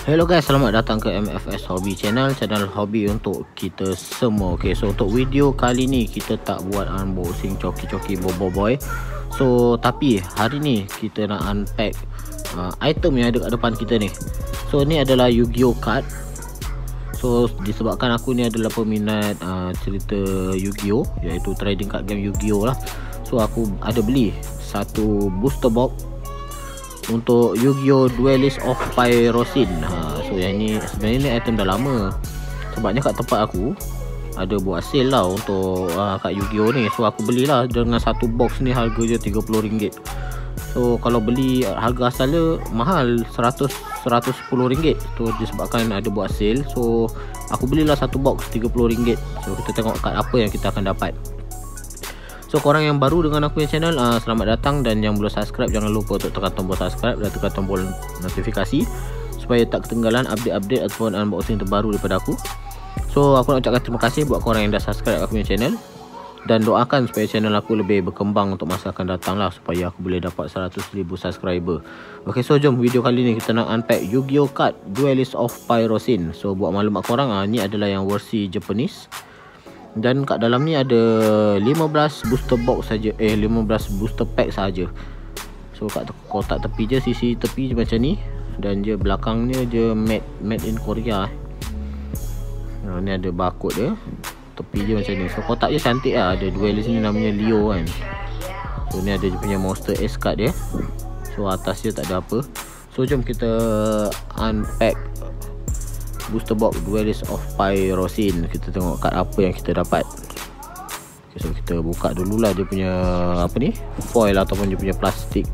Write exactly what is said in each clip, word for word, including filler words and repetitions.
Hello guys, selamat datang ke M F S Hobby Channel, channel hobi untuk kita semua. Okay, so untuk video kali ni kita tak buat unboxing coki-coki Bobo Boy. So tapi hari ni kita nak unpack uh, item yang ada kat depan kita ni. So ni adalah Yu-Gi-Oh card. So disebabkan aku ni adalah peminat uh, cerita Yu-Gi-Oh, iaitu trading card game Yu-Gi-Oh lah. So aku ada beli satu booster box untuk Yu-Gi-Oh Duelist of Pyrosin. ha, So yang ni sebenarnya ni item dah lama, sebabnya kat tempat aku ada buat sale lah untuk uh, kat Yu-Gi-Oh ni. So aku belilah dengan satu box ni, harga je tiga puluh ringgit. So kalau beli harga asal dia mahal, seratus seratus sepuluh ringgit. So disebabkan ada buat sale, so aku belilah satu box tiga puluh ringgit. So kita tengok kat apa yang kita akan dapat. So korang yang baru dengan aku yang channel, uh, selamat datang, dan yang belum subscribe jangan lupa untuk tekan tombol subscribe dan tekan tombol notifikasi supaya tak ketinggalan update-update ataupun unboxing terbaru daripada aku. So aku nak ucapkan terima kasih buat korang yang dah subscribe aku punya channel, dan doakan supaya channel aku lebih berkembang untuk masa akan datang lah, supaya aku boleh dapat seratus ribu subscriber. Ok, so jom video kali ni kita nak unpack Yu-Gi-Oh card Duelist of Pyrosin. So buat maklumat korang, uh, ni adalah yang versi Japanese, dan kat dalam ni ada lima belas booster box saja, eh lima belas booster pack saja. So kat kotak tepi je, sisi tepi je macam ni, dan dia belakangnya je made made in Korea. Nah, ni ada barcode dia, tepi je macam ni. So kotak je cantik lah, ada duelist ni namanya Leo kan. So ni ada dia punya Monster Ace card dia. So atas dia tak ada apa. So jom kita unpack booster box Duelist of Pyrosin. Kita tengok kat apa yang kita dapat. Okay, so kita buka dululah dia punya apa ni, foil ataupun dia punya plastik.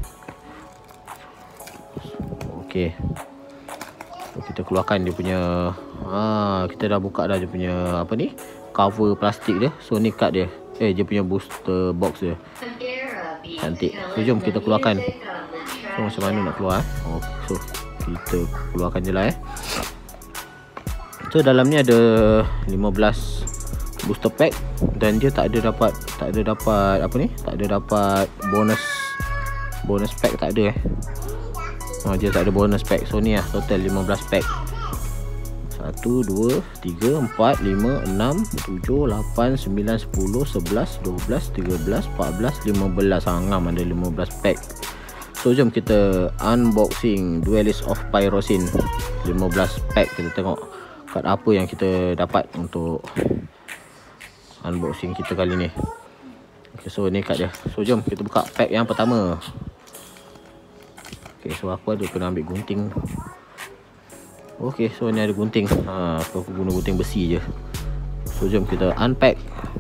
Okey, so kita keluarkan dia punya, ah kita dah buka dah dia punya apa ni, cover plastik dia. So ni card dia, eh dia punya booster box dia cantik. So jom kita keluarkan. So macam mana nak keluar eh? Oh, so kita keluarkan je lah eh. So dalam ni ada lima belas booster pack, dan dia tak ada dapat tak ada dapat apa ni, tak ada dapat bonus bonus pack, tak ada eh. Oh, dia tak ada bonus pack. So ni lah total lima belas pack. satu, dua, tiga, empat, lima, enam, tujuh, lapan, sembilan, sepuluh, sebelas, dua belas, tiga belas, empat belas, lima belas. Angam ada lima belas pack. So jom kita unboxing Duelist of Pyrosin lima belas pack. Kita tengok card apa yang kita dapat untuk unboxing kita kali ni. Okay, so ni card dia. So jom kita buka pack yang pertama. Okay, so aku ada kena ambil gunting. Okay, so ni ada gunting. Ha, aku guna gunting besi je. So jom kita unpack.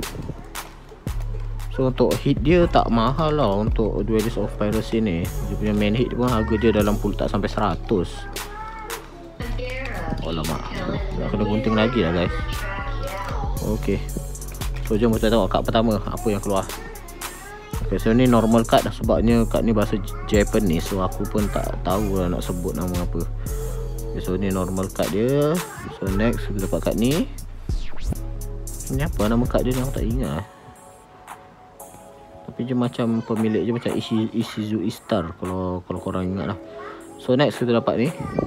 So untuk hit dia tak mahal lah untuk Duelist of Pyrosin ni. Dia punya main hit pun harga dia dalam puluh, tak sampai seratus. Oh lama, nak kena gunting lagi lah guys. Ok, so jom kita tengok kad pertama apa yang keluar. Ok, so ni normal card dah, sebabnya card ni bahasa Japanese, so aku pun tak tahu lah nak sebut nama apa. Ok, so ni normal card dia. So next kita dapat card ni. Ni apa nama card dia ni, aku tak ingat. Tapi dia macam pemilik je macam Ishi, Ishizu Star, kalau kalau korang ingat lah. So next kita dapat ni.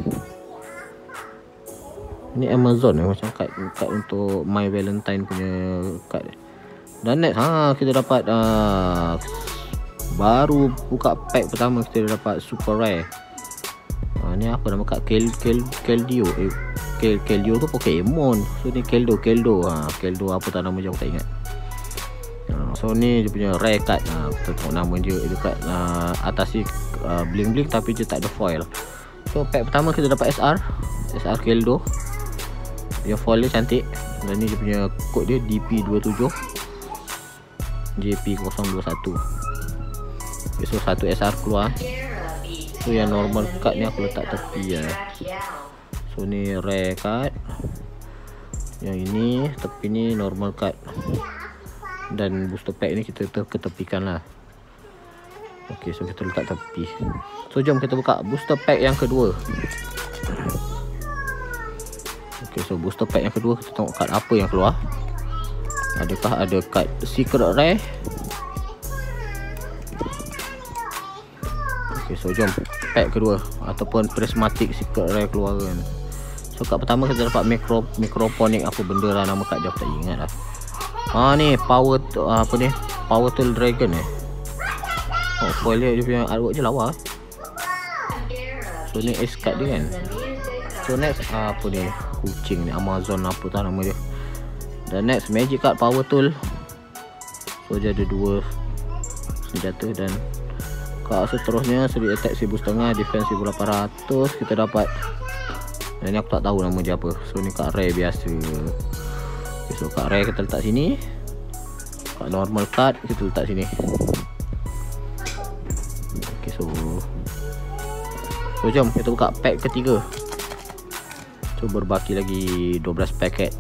Ni Amazon eh, macam kad, kad untuk My Valentine punya kad. Dan next ha, kita dapat uh, baru buka pack pertama, kita dapat super rare. Ha, ni apa nama kad, Kel Kel Keldeo. Eh Kel Keldeo tu Pokemon. So ni Keldo Keldo. Ha, Keldo apa tak nama je aku tak ingat. Ha, so ni dia punya rare card. Ha, kita tengok nama dia dekat uh, atas ni uh, bling bling, tapi dia tak ada foil. So pack pertama kita dapat S R S R Keldo. Dia foil dia cantik, dan ni dia punya kod dia D P dua tujuh J P kosong dua satu. Okay, so satu S R keluar. So yang normal card ni aku letak tepi lah. So ni rare card, yang ini tepi ni normal card, dan booster pack ni kita ketepikan lah. Ok, so kita letak tepi. So jom kita buka booster pack yang kedua. Okay, so booster pack yang kedua, kita tengok kad apa yang keluar. Adakah ada kad secret rare? Okay, so jom pack kedua ataupun prismatic secret rare keluar kan. So kat pertama kita dapat mikro mikroponik apa benda lah, nama kad dia aku tak ingat lah. Ha ni power uh, apa ni? Power Tool Dragon eh. Oh foil dia, dia punya artwork je lawa. So ni S card dia kan. So next uh, apa ni? Kucing ni Amazon apa tak nama dia. Dan next magic card power tool. So dia ada dua senjata dan kad seterusnya seri attack seribu setengah, defense seribu lapan ratus kita dapat. Dan ni aku tak tahu nama dia apa. So ni kad rare biasa. Okay, so kad rare kita letak sini. Kad normal card kita letak sini. Okay, so So jom kita buka pack ketiga. So berbaki lagi dua belas paket.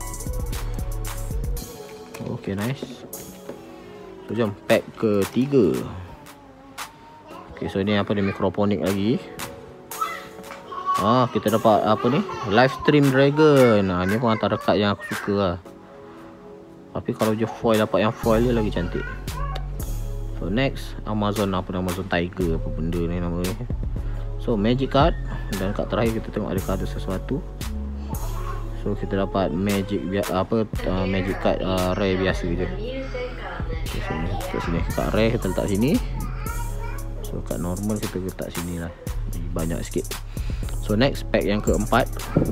Okay, nice. So jom pack ketiga. Okay, so ni apa ni, mikroponik lagi. Ah, kita dapat apa ni? Livestream Dragon. Ah, ni pun antara kad yang aku suka lah. Tapi kalau je foil, dapat yang foil dia lagi cantik. So next Amazon apa nama, Amazon Tiger apa benda ni nama ni. So magic card. Dan kad terakhir kita tengok adakah ada sesuatu. So kita dapat magic apa uh, magic card uh, rare biasa je. Okay, so kat sini kad rare kita letak sini. So kad normal kita letak sini lah. Banyak sikit. So next pack yang keempat.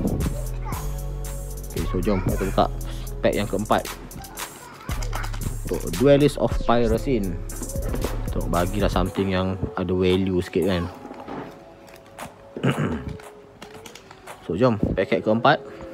Okay, so jom kita buka pack yang keempat. Untuk Duelist of Pyrosin. Untuk bagilah something yang ada value sikit kan. So jom paket keempat.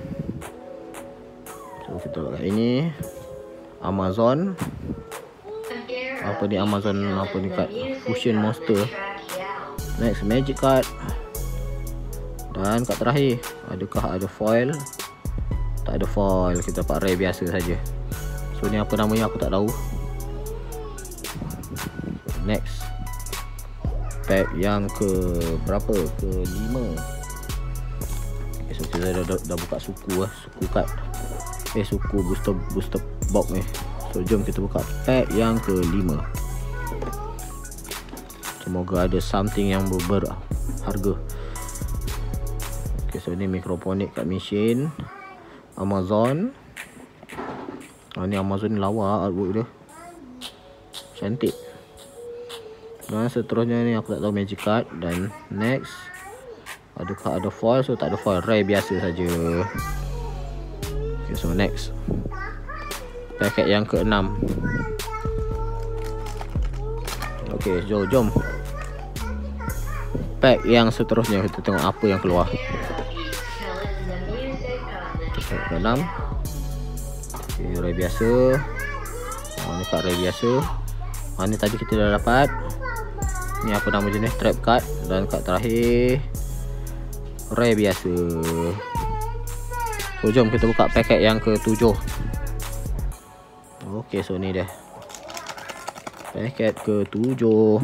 So kita buka ini Amazon. Apa ni Amazon apa ni card Fusion Monster. Next magic card. Dan kat terakhir, adakah ada foil? Tak ada foil, kita dapat rare biasa saja. So ni apa namanya aku tak tahu. Next pack yang ke berapa? Ke lima. Okay, so kita dah, dah, dah buka suku lah, suku card. Eh suku booster booster box ni. So jom kita buka pack yang ke lima. Semoga ada something yang berharga. Okay, so ni mikroponik kat mesin Amazon. Ah, ni Amazon ni lawa artwork dia. Cantik. Dan seterusnya ni aku tak tahu magic card. Dan next adakah ada foil? So tak ada foil, rare biasa saja. Okay, so next paket yang keenam. Okay, jom jom pack yang seterusnya kita tengok apa yang keluar. Pack keenam. Okay, rare biasa. Oh, ni card rare biasa. Ah, ni tadi kita dah dapat. Ni apa nama jenis trap card. Dan card terakhir rare biasa. So jom kita buka paket yang ke tujuh. Okay, so ni dia paket ke tujuh.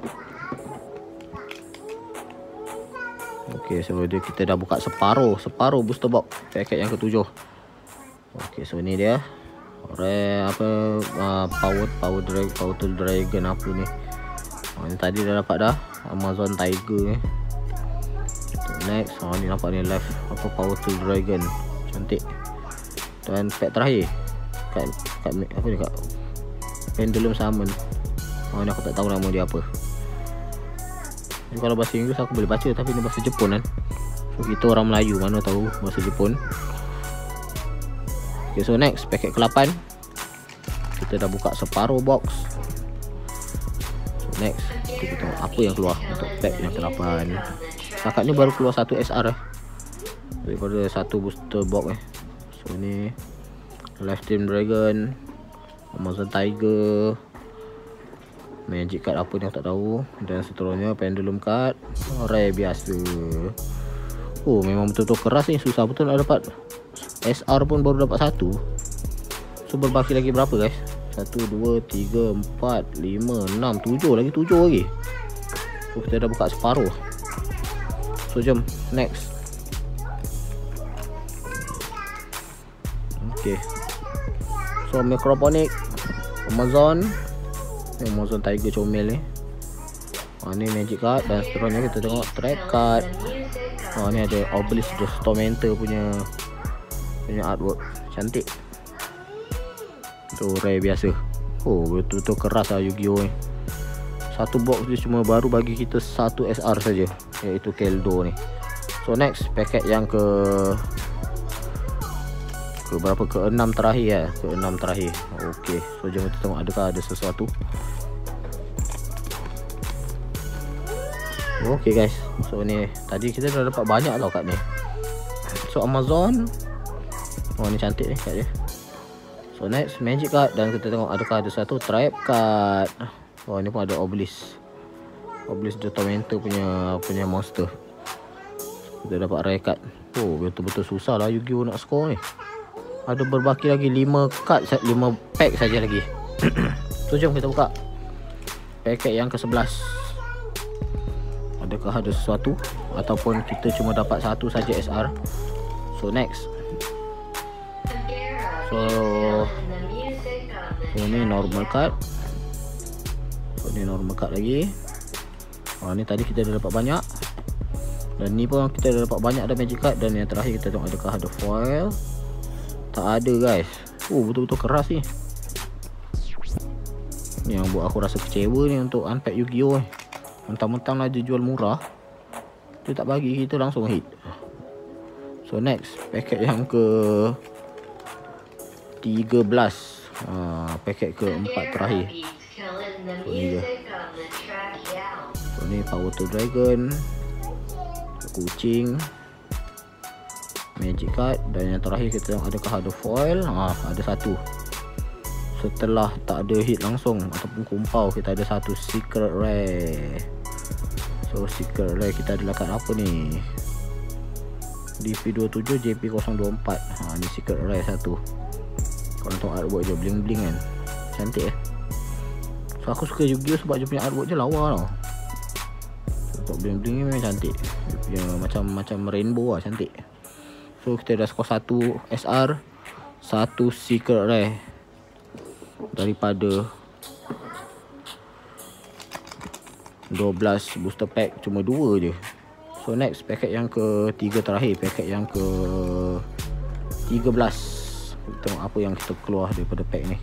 Okay, so dia kita dah buka separuh Separuh booster box paket yang ke tujuh. Okay, so ni dia rare apa uh, power power dragon power tool dragon apa ni. Oh, ni tadi dah dapat dah Amazon Tiger ni. So, next oh, ni nampak ni live apa power tool dragon cantik. Dan pack terakhir kat, kat apa ni kat pendulum summon. Oh, ni aku tak tahu nama dia apa. Ni kalau bahasa Inggeris aku boleh baca, tapi ni bahasa Jepun kan. So kita orang Melayu mana tahu bahasa Jepun. Okay, so next paket ke lapan. Kita dah buka separuh box. So next kita tengok apa yang keluar untuk pack yang ke lapan. Setakat ni baru keluar satu S R eh, daripada satu booster box eh. So ni Livestream Dragon, Amazon Tiger, magic card apa ni aku tak tahu. Dan seterusnya pendulum card rare biasa. Oh memang betul-betul keras ni, susah betul nak dapat. S R pun baru dapat satu. So berbaki lagi berapa guys? Satu, dua, tiga, empat, lima, enam, tujuh. Lagi tujuh lagi. So kita dah buka separuh. So jom next. Okay, so mikroponik Amazon, Amazon Tiger comel ni. Ah, ni magic card. Dan seterusnya kita tengok trap card. Oh, ni ada Obelisk the Tormentor punya punya artwork. Cantik. Tu rare biasa. Oh, betul-betul keras lah Yu-Gi-Oh ni. Satu box dia cuma baru bagi kita satu S R saja, iaitu Keldo ni. So next, paket yang ke ke berapa? Ke enam terakhir ya, ke enam terakhir. Okey, so jom kita tengok adakah ada sesuatu. Okey guys, so ni tadi kita dah dapat banyak tau kat ni. So Amazon, oh ni cantik ni kat dia. So next, Magic card, dan kita tengok adakah ada satu Tribe card. Oh, ni pun ada Obelisk. Obelisk the Tormentor punya punya monster. Kita dapat rare card. Oh, betul-betul susah lah Yu-Gi-Oh nak score ni. Ada berbaki lagi lima card, lima pack saja lagi. So jom kita buka paket yang ke sebelas. Adakah ada sesuatu ataupun kita cuma dapat satu saja S R. So next. So, so ni normal card. So ni normal card lagi. Oh, ni tadi kita dah dapat banyak. Dan ni pun kita dah dapat banyak ada magic card. Dan yang terakhir kita tengok adakah ada foil. Tak ada guys. Oh, betul-betul keras ni. Ni yang buat aku rasa kecewa ni untuk unpack Yu-Gi-Oh ni. Mentang-mentang lah dia jual murah, dia tak bagi kita langsung hit. So next, paket yang ke tiga belas. ha, Paket ke empat terakhir. So ni je. So ni Power to Dragon, kucing, magic card, dan yang terakhir kita tengok adakah ada foil. ha, Ada satu. Setelah tak ada hit langsung ataupun kumpau, kita ada satu secret rare. So secret rare kita adalah card apa ni? D P dua puluh tujuh J P kosong dua empat. Ha, ni secret rare satu. Kalau tengok artwork je, bling bling kan. Cantik eh. So aku suka Yu-Gi-Oh sebab dia punya artwork je lawa tau. Untuk bling bling ni memang cantik. Dia punya macam macam rainbow lah, cantik. So kita dah score satu S R, satu secret rare daripada dua belas booster pack, cuma dua je. So next, paket yang ke tiga terakhir, paket yang ke tiga belas. Kita tengok apa yang kita keluar daripada pack ni.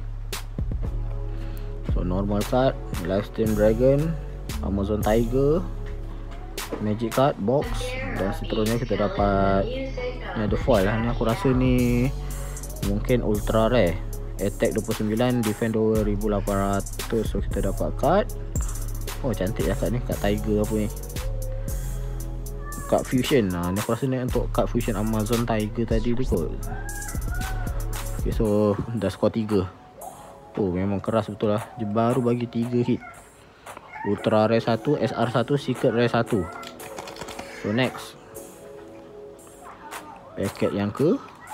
So normal card, Livestream Dragon, Amazon Tiger, magic card, box, dan seterusnya kita dapat ni ada foil lah. Ni aku rasa ni mungkin ultra rare. Attack dua puluh sembilan, defend dua ribu lapan ratus. So kita dapat card. Oh cantik lah card ni, card Tiger apa ni, card Fusion. Nah, ni aku rasa ni untuk card Fusion Amazon Tiger tadi tu kot. Okay, so dah skor tiga. Oh memang keras betul lah. Dia baru bagi tiga hit. Ultra rare satu, S R satu, secret rare satu. So next, paket yang ke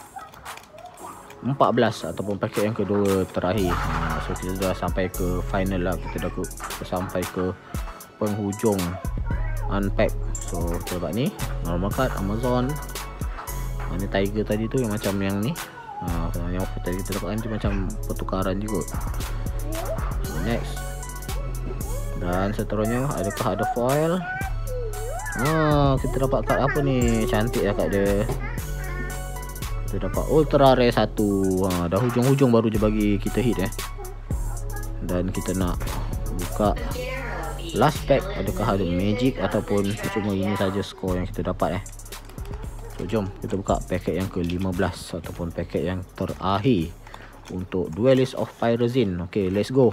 empat belas ataupun paket yang kedua terakhir. ha, So kita dah sampai ke final lah. Kita dah ke, sampai ke penghujung unpack. So kita dapat ni normal card Amazon. ha, Ni Tiger tadi tu yang macam yang ni. ha, Yang tadi kita dapatkan dia macam pertukaran juga. So next, dan seterusnya adakah ada foil. ha, Kita dapat card apa ni, cantik lah card dia. Kita dapat ultra rare satu. ha, Dah hujung-hujung baru je bagi kita hit eh. Dan kita nak buka last pack. Adakah ada magic ataupun cuma ini saja skor yang kita dapat eh. So jom kita buka paket yang ke lima belas ataupun paket yang terakhir untuk Duelist of Pyrazine. Okay, let's go.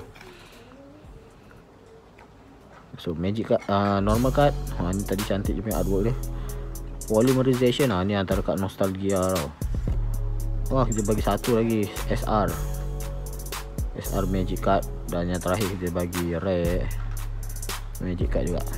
So magic card, uh, normal card. ha, Ni tadi cantik je punya artwork dia. Polymerization. ha, Ni antara card nostalgia tau. Wah, kita bagi satu lagi S R S R magic card. Dan yang terakhir kita bagi rare magic card juga.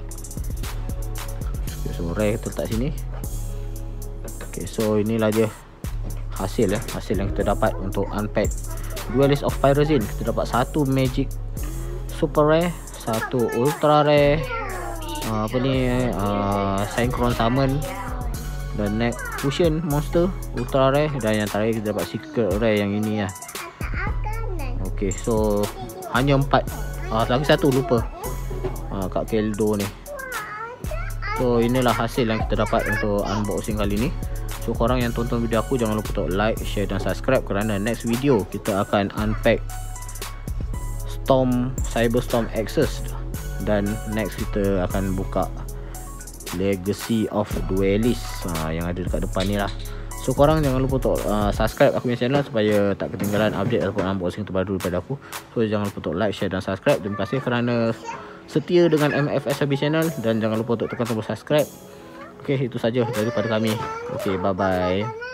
Okay, so rare kita letak sini. Okay, so inilah dia hasil ya, hasil yang kita dapat untuk unpack Duelist of Pyrazine. Kita dapat satu magic super rare, satu ultra rare, uh, apa ni, uh, synchron summon, dan next fusion monster ultra rare, dan yang terakhir kita dapat secret rare yang ini lah. Okay, so hanya empat. uh, lagi satu lupa, uh, kat Keldo ni. So inilah hasil yang kita dapat untuk unboxing kali ni. So korang yang tonton video aku, jangan lupa untuk like, share dan subscribe, kerana next video kita akan unpack Storm Cyberstorm Access, dan next kita akan buka Legacy of Duelist ha, yang ada dekat depan ni lah. So korang jangan lupa untuk uh, subscribe aku punya channel supaya tak ketinggalan update ataupun unboxing terbaru daripada aku. So jangan lupa untuk like, share dan subscribe. Terima kasih kerana setia dengan M F S Hobby Channel, dan jangan lupa untuk tekan tombol subscribe. Okey, itu saja daripada kami. Okey, bye bye.